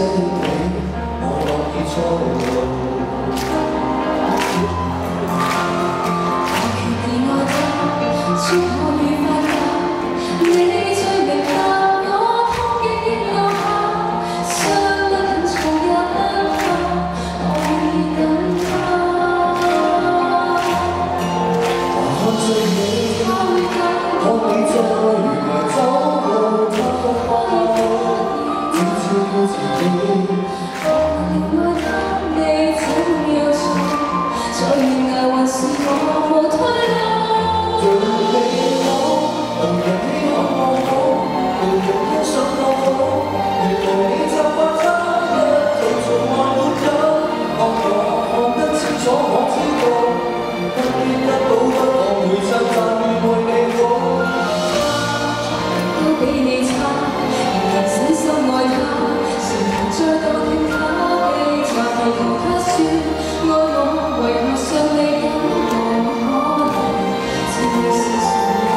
你，我樂意再路。 決意愛他，說可以快樂，你最明白我痛極亦留下，傷得很重也不怕，我願意等他。 看着你，看你在原來走路，他不怕，只照顧自己。 我愛他，你怎有錯？在懸崖還是我無退路。 讓你好，能人希望我好，能人欣賞我好，原來你習慣他一套做愛沒有，我看得清楚，我知道，得見得到得我會讚讚為你好。 都比你差，仍然死心愛他，誰能再度聽他悲慘地同他說愛我，為何尚未感到可能，只要是誰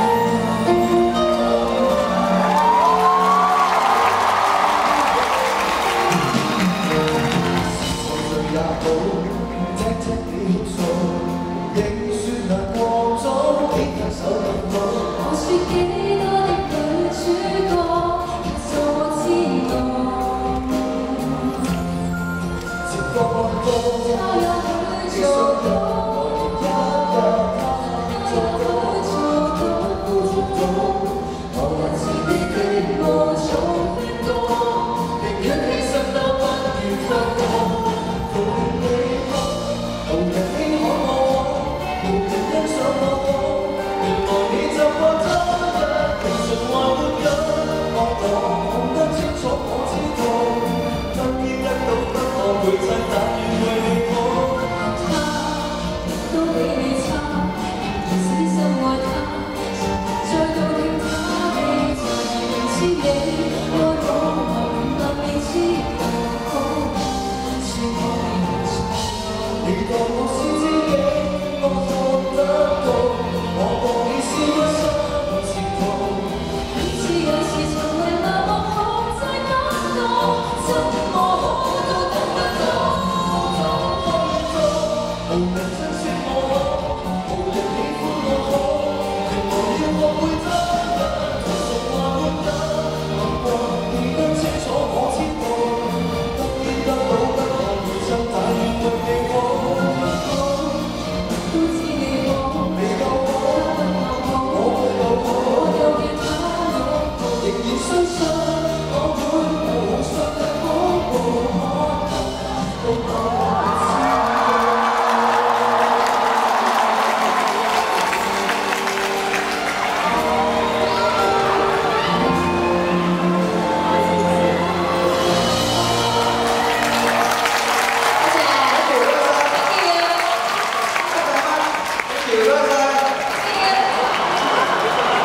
也好，踢踢了數，仍說難過咗，幾分手更好。 我說幾多的女主角，也做我知道。 情況多， 他也許做到，我還是你的我總勸過，寧願犧牲都不願分開。 無人輕看我無人欣賞我原來你習慣他一定純話沒有，我看得清楚，我知道，得見得到得我會讚但願為你好。 他都比你差，仍然死心愛他，再度聽他悲慘，明知你愛我，明白你知道好，算我認錯。 你當我是知己，我看得到，我當你是一生前途。 彼此有時從未盲目控制感覺。